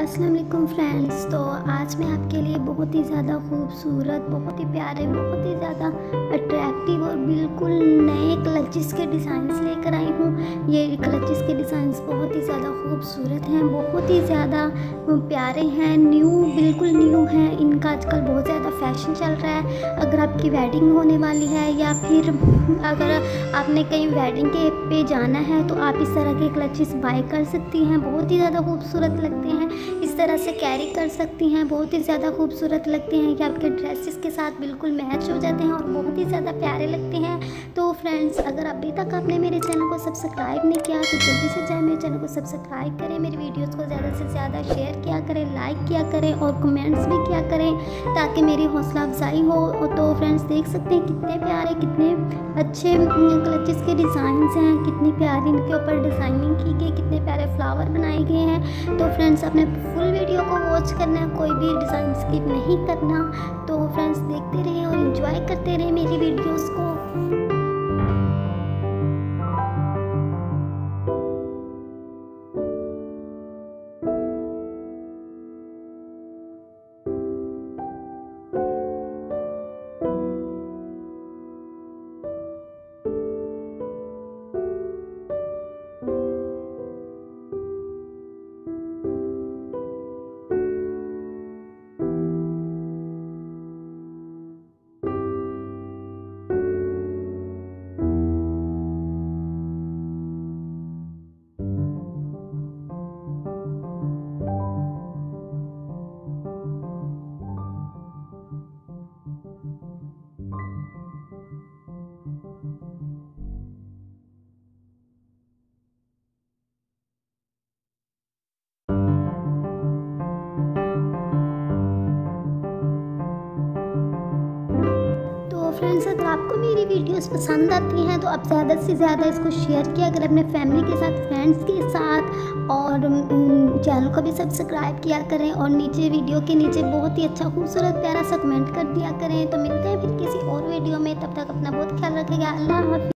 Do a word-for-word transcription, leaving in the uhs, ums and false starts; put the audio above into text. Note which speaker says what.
Speaker 1: अस्सलाम वालेकुम फ्रेंड्स। तो आज मैं आपके लिए बहुत ही ज़्यादा खूबसूरत, बहुत ही प्यारे, बहुत ही ज़्यादा अट्रैक्टिव और बिल्कुल नए क्लचेस के डिज़ाइंस लेकर आई हूँ। ये क्लचेस के डिज़ाइंस बहुत ही ज़्यादा खूबसूरत हैं, बहुत ही ज़्यादा प्यारे हैं, न्यू बिल्कुल न्यू हैं। इनका आजकल बहुत ज़्यादा फैशन चल रहा है। अगर आपकी वेडिंग होने वाली है या फिर अगर आपने कहीं वेडिंग के पे जाना है तो आप इस तरह के क्लचेस बाय कर सकती हैं। बहुत ही ज़्यादा खूबसूरत लगते हैं, इस तरह से कैरी कर सकती हैं। बहुत ही ज़्यादा खूबसूरत लगते हैं कि आपके ड्रेसेस के साथ बिल्कुल मैच हो जाते हैं और बहुत ही ज़्यादा प्यारे लगते हैं। तो फ्रेंड्स, अगर अभी तक आपने मेरे चैनल को सब्सक्राइब नहीं किया तो जल्दी से जाए मेरे चैनल को सब्सक्राइब करें, मेरी वीडियोस को ज़्यादा से ज़्यादा शेयर किया करें, लाइक किया करें और कमेंट्स भी किया करें ताकि मेरी हौसला अफजाई हो। तो फ्रेंड्स, देख सकते हैं कितने प्यारे, कितने अच्छे क्लचेस के डिज़ाइंस हैं, कितनी प्यारी इनके ऊपर डिज़ाइनिंग की गई, कितने प्यारे फ्लावर बनाए गए हैं। तो फ्रेंड्स, आपने फुल वीडियो को वॉच करना है, कोई भी डिज़ाइन स्किप नहीं करना। तो फ्रेंड्स, देखते रहें और एंजॉय करते रहें मेरी वीडियोस को। फ्रेंड्स, अगर आपको मेरी वीडियोस पसंद आती हैं तो आप ज़्यादा से ज़्यादा इसको शेयर किया करें अपने फैमिली के साथ, फ्रेंड्स के साथ, और चैनल को भी सब्सक्राइब किया करें और नीचे वीडियो के नीचे बहुत ही अच्छा खूबसूरत प्यारा सा कमेंट कर दिया करें। तो मिलते हैं फिर किसी और वीडियो में, तब तक अपना बहुत ख्याल रखिएगा। अल्लाह हाफ़िज़।